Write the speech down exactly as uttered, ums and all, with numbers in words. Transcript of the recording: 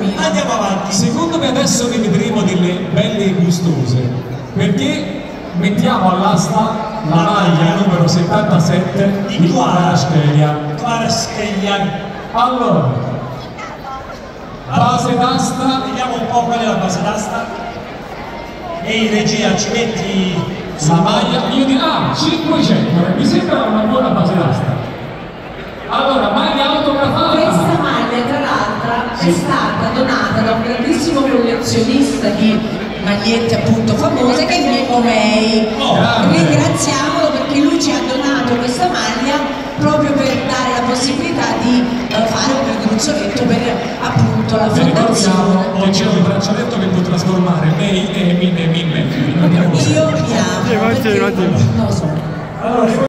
mia. Andiamo avanti. Secondo me adesso ne vedremo delle belle e gustose, perché mettiamo all'asta la maglia numero settantasette di Kvaratskhelia. Kvaratskhelia. Allora, base d'asta. Vediamo un po' qual è la base d'asta. Ehi regia, ci metti La maglia, io direi, ah, cinquecento, mi sembra una buona base d'asta. Allora, maglia autografata. Questa maglia, tra l'altro, Sì. è stata donata da un grandissimo collezionista di magliette appunto famose che è Mimmo May. Oh, grande. Ringraziamolo perché lui ci ha donato questa maglia proprio per dare la possibilità di eh, fare un gruzzoletto per appunto la Vi ricordiamo fondazione. che c'è un braccialetto che può trasformare May e Min e Min. Io mi amo, perché non lo so. allora